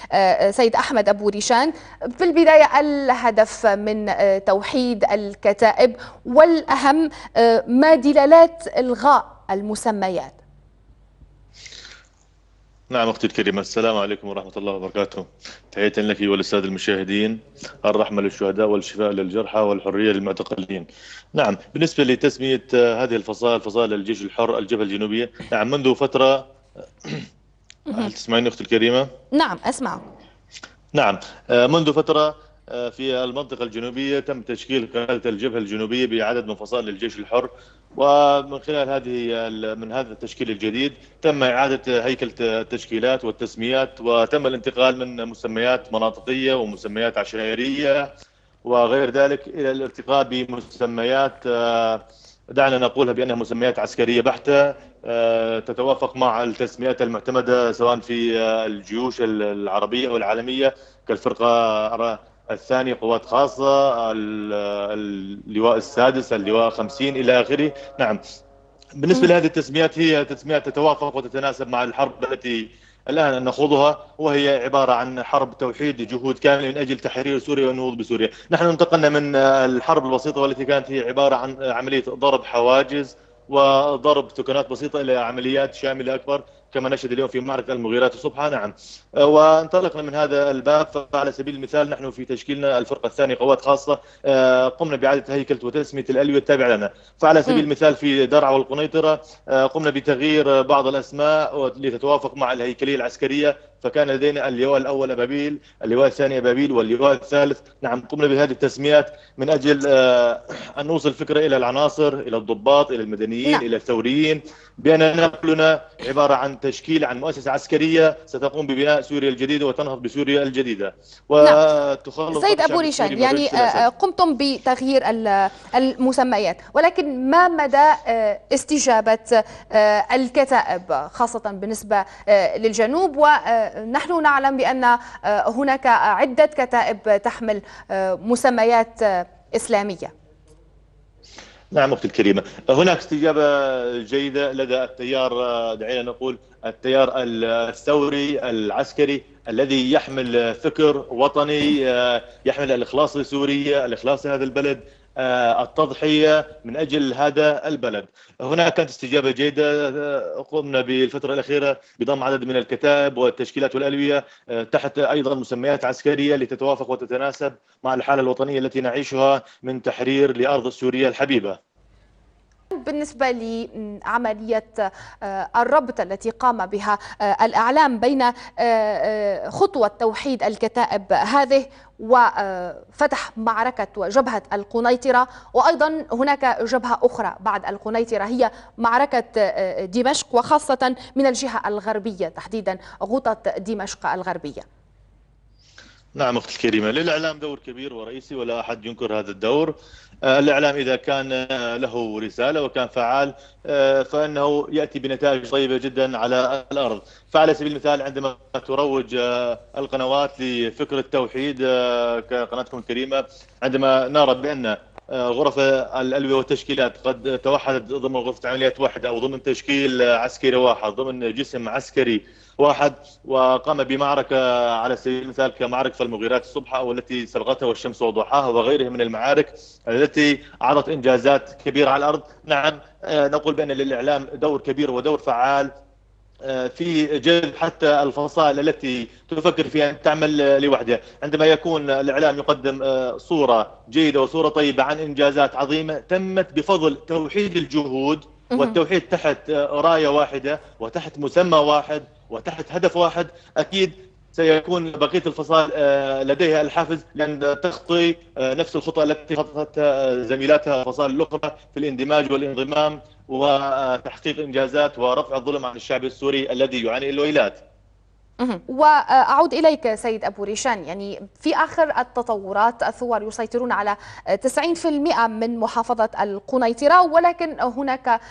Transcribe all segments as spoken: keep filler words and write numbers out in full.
سيد أحمد أبو ريشان. في البداية، الهدف من توحيد الكتائب، والأهم ما دلالات إلغاء المسميات؟ نعم أختي الكريمة، السلام عليكم ورحمة الله وبركاته. تحية لك والسادة المشاهدين. الرحمة للشهداء والشفاء للجرحى والحرية للمعتقلين. نعم، بالنسبة لتسمية هذه الفصائل فصائل الجيش الحر الجبهة الجنوبية، نعم منذ فترة. هل تسمعيني أختي الكريمة؟ نعم أسمعك. نعم، منذ فترة في المنطقة الجنوبية تم تشكيل قيادة الجبهة الجنوبية بعدد من فصائل الجيش الحر، ومن خلال هذه من هذا التشكيل الجديد تم إعادة هيكل التشكيلات والتسميات، وتم الانتقال من مسميات مناطقية ومسميات عشائرية وغير ذلك إلى الارتقاء بمسميات دعنا نقولها بأنها مسميات عسكرية بحتة، تتوافق مع التسميات المعتمدة سواء في الجيوش العربية والعالمية، كالفرقة الثانية قوات خاصة، اللواء السادس، اللواء خمسين إلى آخره. نعم، بالنسبة لهذه التسميات هي تسميات تتوافق وتتناسب مع الحرب التي الآن نخوضها، وهي عبارة عن حرب توحيد جهود كاملة من أجل تحرير سوريا والنهوض بسوريا. نحن انتقلنا من الحرب البسيطة والتي كانت هي عبارة عن عملية ضرب حواجز وضرب تكنات بسيطة إلى عمليات شاملة أكبر، كما نشهد اليوم في معركة المغيرات الصبحة. نعم، وانطلقنا من هذا الباب. فعلى سبيل المثال نحن في تشكيلنا الفرقة الثانية قوات خاصة قمنا بإعادة هيكلة وتسمية الألوية التابعة لنا. فعلى سبيل المثال في درعا والقنيطرة قمنا بتغيير بعض الأسماء لتتوافق مع الهيكلية العسكرية، فكان لدينا اللواء الأول أبابيل، اللواء الثاني أبابيل، واللواء الثالث. نعم، قمنا بهذه التسميات من أجل أن نوصل فكرة إلى العناصر، إلى الضباط، إلى المدنيين، نعم. إلى الثوريين، بأننا كلنا عبارة عن تشكيل عن مؤسسة عسكرية ستقوم ببناء سوريا الجديدة وتنهض بسوريا الجديدة نعم. وتخلص سيد أبو ريشان، يعني قمتم بتغيير المسميات، ولكن ما مدى استجابة الكتائب خاصة بالنسبة للجنوب؟ ونحن نعلم بأن هناك عدة كتائب تحمل مسميات إسلامية. نعم أختي الكريمة، هناك استجابة جيدة لدى التيار، دعينا نقول التيار الثوري العسكري الذي يحمل فكر وطني، يحمل الإخلاص لسوريا، الإخلاص لهذا البلد، التضحية من أجل هذا البلد. هناك كانت استجابة جيدة. قمنا بالفترة الأخيرة بضم عدد من الكتائب والتشكيلات والألوية تحت أيضا مسميات عسكرية لتتوافق وتتناسب مع الحالة الوطنية التي نعيشها من تحرير لأرض سوريا الحبيبة. بالنسبة لعملية الربط التي قام بها الإعلام بين خطوة توحيد الكتائب هذه وفتح معركة وجبهة القنيطرة، وأيضا هناك جبهة أخرى بعد القنيطرة هي معركة دمشق، وخاصة من الجهة الغربية تحديدا غوطة دمشق الغربية. نعم أختي الكريمة، للإعلام دور كبير ورئيسي ولا أحد ينكر هذا الدور. الإعلام إذا كان له رسالة وكان فعال فإنه يأتي بنتائج طيبة جدا على الأرض. فعلى سبيل المثال عندما تروج القنوات لفكرة التوحيد كقناتكم الكريمة، عندما نرى بأن غرف الألوية والتشكيلات قد توحدت ضمن غرفة عمليات واحدة أو ضمن تشكيل عسكري واحد ضمن جسم عسكري واحد، وقام بمعركة على سبيل المثال كمعركة المغيرات الصبحة أو التي سبقتها والشمس وضحاها وغيرها من المعارك التي عرضت إنجازات كبيرة على الأرض. نعم، نقول بأن للإعلام دور كبير ودور فعال في جذب حتى الفصائل التي تفكر في أن تعمل لوحدها. عندما يكون الإعلام يقدم صورة جيدة وصورة طيبة عن إنجازات عظيمة تمت بفضل توحيد الجهود والتوحيد تحت راية واحدة وتحت مسمى واحد وتحت هدف واحد، أكيد سيكون بقية الفصائل لديها الحافز لأن تخطي نفس الخطأ التي خطتها زميلاتها الفصائل الأخرى في الاندماج والانضمام وتحقيق إنجازات ورفع الظلم عن الشعب السوري الذي يعاني الويلات. وأعود إليك سيد أبو ريشان، يعني في آخر التطورات الثوار يسيطرون على تسعين بالمئة من محافظة القنيطرة، ولكن هناك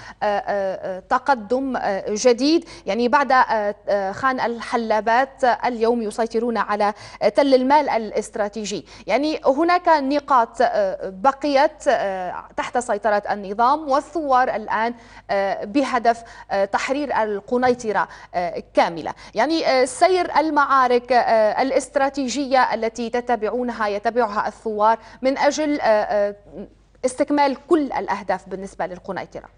تقدم جديد، يعني بعد خان الحلابات اليوم يسيطرون على تل المال الاستراتيجي. يعني هناك نقاط بقيت تحت سيطرة النظام والثوار الآن بهدف تحرير القنيطرة كاملة. يعني سير المعارك الاستراتيجية التي تتبعونها يتبعها الثوار من أجل استكمال كل الأهداف بالنسبة للقنيطرة؟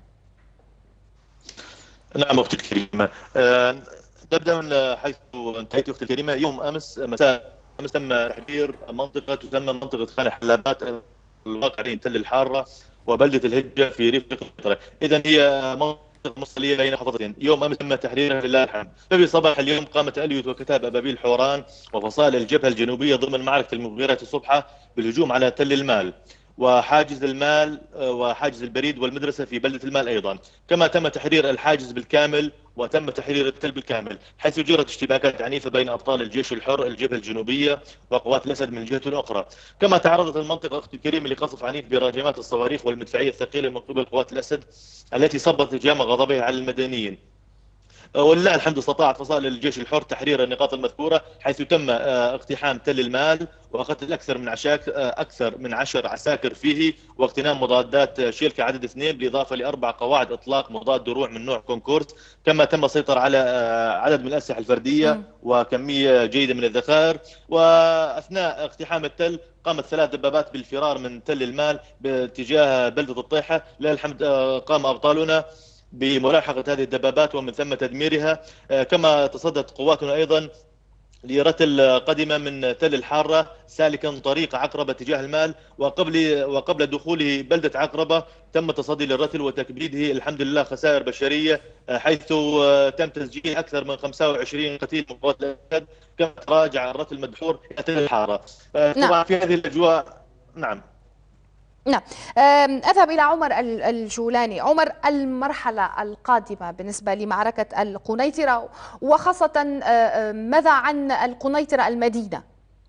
نعم أختي الكريمة، أه نبدأ من حيث انتهيت أختي الكريمة. يوم أمس مساء أمس تم تحرير منطقة تسمى منطقة خان حلابات الواقع بين تل الحارة وبلدة الهجة في ريف القنيطرة. إذا هي منطقة مصلية بين محافظتين. يوم أمس تم تحريرها لله الحمد. ففي صباح اليوم قامت ألية وكتاب أبابيل حوران وفصائل الجبهة الجنوبية ضمن معركة المغيرات الصبحة بالهجوم على تل المال وحاجز المال وحاجز البريد والمدرسة في بلدة المال أيضا. كما تم تحرير الحاجز بالكامل وتم تحرير التل بالكامل، حيث جرت اشتباكات عنيفة بين أبطال الجيش الحر الجبهة الجنوبية وقوات الأسد من جهة أخرى. كما تعرضت المنطقة أختي الكريمة لقصف عنيف براجمات الصواريخ والمدفعية الثقيلة من قبل قوات الأسد التي صبت جام غضبها على المدنيين. ولله الحمد استطاعت فصائل الجيش الحر تحرير النقاط المذكورة، حيث تم اقتحام تل المال وقتل أكثر من عشاك أكثر من عشر عساكر فيه، واغتنام مضادات شيلكا عدد اثنين، بالإضافة لأربع قواعد إطلاق مضاد دروع من نوع كونكورد. كما تم السيطرة على عدد من الأسلحة الفردية وكمية جيدة من الذخائر. وأثناء اقتحام التل قامت ثلاث دبابات بالفرار من تل المال باتجاه بلدة الطيحة. لله الحمد قام أبطالنا بملاحقة هذه الدبابات ومن ثم تدميرها. كما تصدت قواتنا أيضا لرتل قدمة من تل الحارة سالكا طريق عقربة تجاه المال، وقبل وقبل دخوله بلدة عقربة تم التصدي للرتل وتكبيده الحمد لله خسائر بشرية، حيث تم تسجيل أكثر من خمسة وعشرين قتيل من قوات الأسد. كما تراجع الرتل المدحور إلى تل الحارة. طبعا في هذه الأجواء. نعم نعم، أذهب إلى عمر الجولاني. عمر، المرحلة القادمة بالنسبة لمعركة القنيطرة وخاصة ماذا عن القنيطرة المدينة؟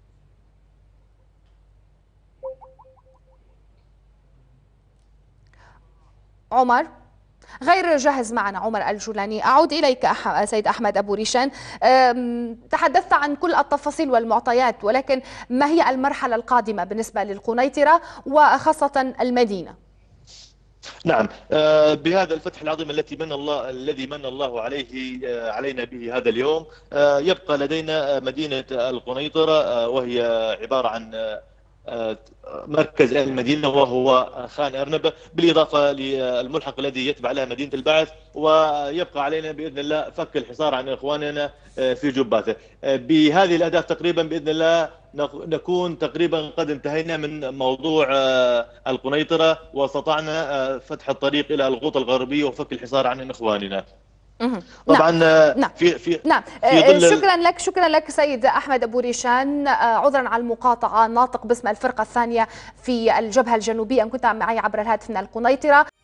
عمر غير جاهز معنا. عمر الجولاني، أعود إليك سيد أحمد أبو ريشان. تحدثت عن كل التفاصيل والمعطيات، ولكن ما هي المرحلة القادمة بالنسبة للقنيطرة وخاصة المدينة؟ نعم، بهذا الفتح العظيم التي من الله الذي من الله عليه علينا به هذا اليوم، يبقى لدينا مدينة القنيطرة وهي عبارة عن مركز المدينة وهو خان أرنب، بالإضافة للملحق الذي يتبع لها مدينة البعث. ويبقى علينا بإذن الله فك الحصار عن إخواننا في جباته. بهذه الأهداف تقريبا بإذن الله نكون تقريبا قد انتهينا من موضوع القنيطرة، واستطعنا فتح الطريق إلى الغوطة الغربية وفك الحصار عن إخواننا. طبعا نعم. في في نعم في شكرا لك شكرا لك سيد احمد ابو ريشان. عذرا على المقاطعه، ناطق باسم الفرقه الثانيه في الجبهه الجنوبيه، ان كنت معي عبر الهاتف من القنيطره.